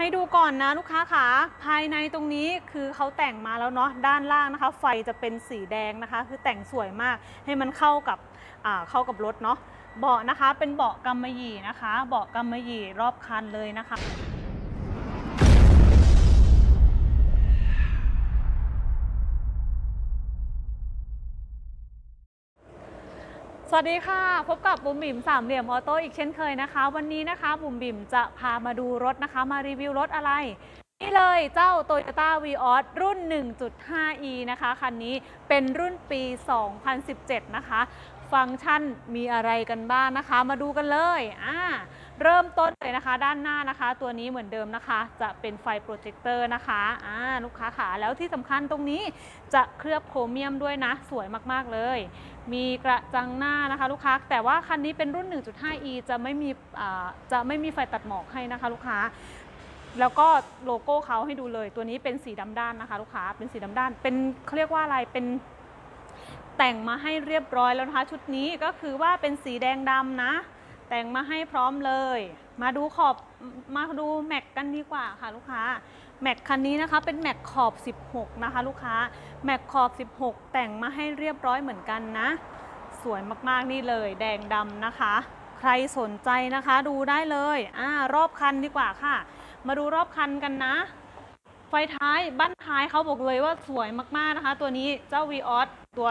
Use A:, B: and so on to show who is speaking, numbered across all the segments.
A: ให้ดูก่อนนะลูกค้าค่ะภายในตรงนี้คือเขาแต่งมาแล้วเนาะด้านล่างนะคะไฟจะเป็นสีแดงนะคะคือแต่งสวยมากให้มันเข้ากับรถเนาะเบาะนะคะเป็นเบาะกำมะหยี่นะคะเบาะกำมะหยี่รอบคันเลยนะคะสวัสดีค่ะพบกับบุ๋มบิ๋มสามเหลี่ยมออโต้อีกเช่นเคยนะคะวันนี้นะคะบุ๋มบิ๋มจะพามาดูรถนะคะมารีวิวรถอะไรนี่เลยเจ้า Toyota Vios รุ่น 1.5e นะคะคันนี้เป็นรุ่นปี 2017 นะคะฟังก์ชันมีอะไรกันบ้างนะคะมาดูกันเลยเริ่มต้นเลยนะคะด้านหน้านะคะตัวนี้เหมือนเดิมนะคะจะเป็นไฟโปรเจคเตอร์นะคะลูกค้าขาแล้วที่สำคัญตรงนี้จะเคลือบโครเมียมด้วยนะสวยมากๆเลยมีกระจังหน้านะคะลูกค้าแต่ว่าคันนี้เป็นรุ่น 1.5e จะไม่มีไฟตัดหมอกให้นะคะลูกค้าแล้วก็โลโก้เขาให้ดูเลยตัวนี้เป็นสีดำด้านนะคะลูกค้าเป็นสีดำด้านเป็นเขาเรียกว่าอะไรเป็นแต่งมาให้เรียบร้อยแล้วนะคะชุดนี้ก็คือว่าเป็นสีแดงดำนะแต่งมาให้พร้อมเลยมาดูแม็กกันดีกว่าค่ะลูกค้าแม็กคันนี้นะคะเป็นแม็กขอบ16นะคะลูกค้าแม็กขอบ16แต่งมาให้เรียบร้อยเหมือนกันนะสวยมากๆนี่เลยแดงดำนะคะใครสนใจนะคะดูได้เลยรอบคันดีกว่าค่ะมาดูรอบคันกันนะไฟท้ายบั้นท้ายเขาบอกเลยว่าสวยมากๆนะคะตัวนี้เจ้า Vios ตัว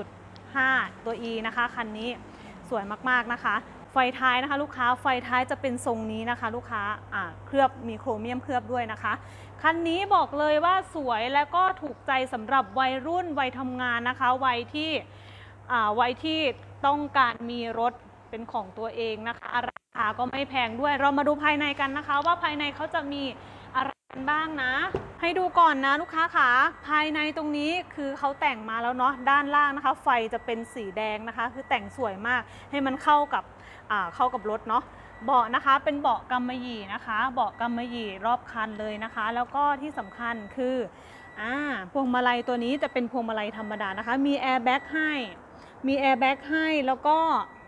A: 1.5 ตัว E นะคะคันนี้สวยมากๆนะคะไฟท้ายนะคะลูกค้าไฟท้ายจะเป็นทรงนี้นะคะลูกค้าเคลือบมีโครเมียมเคลือบด้วยนะคะคันนี้บอกเลยว่าสวยและก็ถูกใจสำหรับวัยรุ่นวัยทำงานนะคะวัยที่ต้องการมีรถเป็นของตัวเองนะคะราคาก็ไม่แพงด้วยเรามาดูภายในกันนะคะว่าภายในเขาจะมีอะไรกันบ้างนะให้ดูก่อนนะลูกค้าค่ะภายในตรงนี้คือเขาแต่งมาแล้วเนาะด้านล่างนะคะไฟจะเป็นสีแดงนะคะคือแต่งสวยมากให้มันเข้ากับรถเนาะเบาะนะคะเป็นเบาะกำมะหยี่นะคะเบาะกำมะหยี่รอบคันเลยนะคะแล้วก็ที่สำคัญคือพวงมาลัยตัวนี้จะเป็นพวงมาลัยธรรมดานะคะมีแอร์แบ็กให้แล้วก็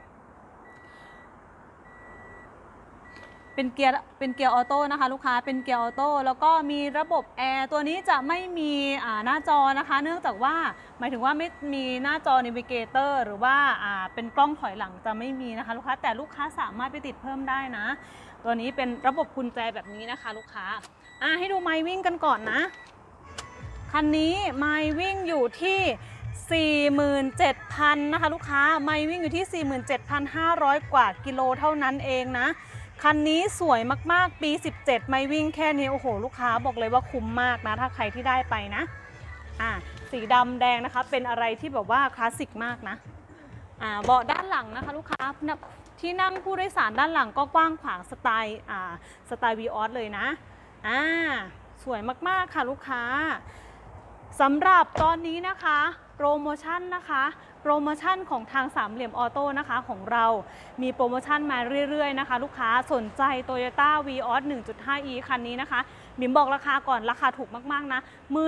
A: เป็นเกียร์ออโต้นะคะลูกค้าเป็นเกียร์ออโต้แล้วก็มีระบบแอร์ตัวนี้จะไม่มีหน้าจอนะคะเนื่องจากว่าหมายถึงว่าไม่มีหน้าจอ Navigator หรือว่าเป็นกล้องถอยหลังจะไม่มีนะคะลูกค้าแต่ลูกค้าสามารถไปติดเพิ่มได้นะตัวนี้เป็นระบบกุญแจแบบนี้นะคะลูกค้าให้ดูไมล์วิ่งกันก่อนนะคันนี้ไมล์วิ่งอยู่ที่ 47,000 นะคะลูกค้าไมล์วิ่งอยู่ที่ 47,500 กว่ากิโลเท่านั้นเองนะคันนี้สวยมากๆปี17ไมล์วิ่งแค่นี้โอ้โหลูกค้าบอกเลยว่าคุ้มมากนะถ้าใครที่ได้ไปนะสีดำแดงนะคะเป็นอะไรที่แบบว่าคลาสสิกมากนะเบาะด้านหลังนะคะลูกค้าที่นั่งผู้โดยสารด้านหลังก็กว้างขวางสไตล์Viosเลยนะสวยมากๆค่ะลูกค้าสำหรับตอนนี้นะคะโปรโมชั่นของทางสามเหลี่ยมออโต้นะคะของเรามีโปรโมชั่นมาเรื่อยๆนะคะลูกค้าสนใจ Toyota Vios 1.5e คันนี้นะคะบิ่มบอกราคาก่อนราคาถูกมากๆนะมือ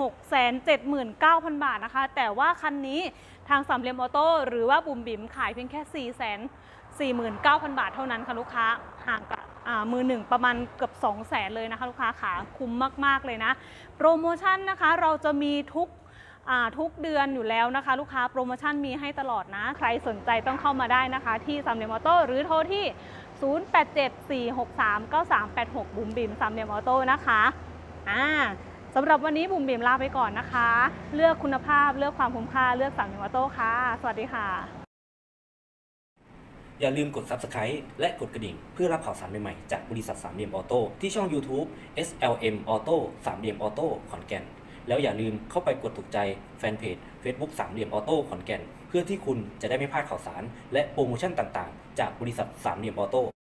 A: 1,679,000 บาทนะคะแต่ว่าคันนี้ทางสามเหลี่ยมออโต้หรือว่าบุ๋มบิ่มขายเพียงแค่449,000 บาทเท่านั้นค่ะลูกค้าห่างกับมือหนึ่งประมาณเกือบ200,000เลยนะคะลูกค้าขาคุ้มมากๆเลยนะโปรโมชั่นนะคะเราจะมีทุกเดือนอยู่แล้วนะคะลูกค้าโปรโมชั่นมีให้ตลอดนะใครสนใจต้องเข้ามาได้นะคะที่สามเหลี่ยมออโต้หรือโทรที่ 0874639386 บุ๋มบิ๋มสามเหลี่ยมออโต้นะคะสำหรับวันนี้บุ๋มบิ๋มลาไปก่อนนะคะเลือกคุณภาพเลือกความคุ้มค่าเลือกสามเหลี่ยมออโต้ค่ะสวัสดีค่ะ
B: อย่าลืมกด Subscribe และกดกระดิ่งเพื่อรับข่าวสารใหม่ๆจากบริษัทสามเหลี่ยมออโต้ที่ช่อง YouTube SLM Auto สามเหลี่ยมออโต้ขอนแก่นแล้วอย่าลืมเข้าไปกดถูกใจแฟนเพจ Facebook สามเหลี่ยมออโต้ขอนแก่นเพื่อที่คุณจะได้ไม่พลาดข่าวสารและโปรโมชั่นต่างๆจากบริษัทสามเหลี่ยมออโต้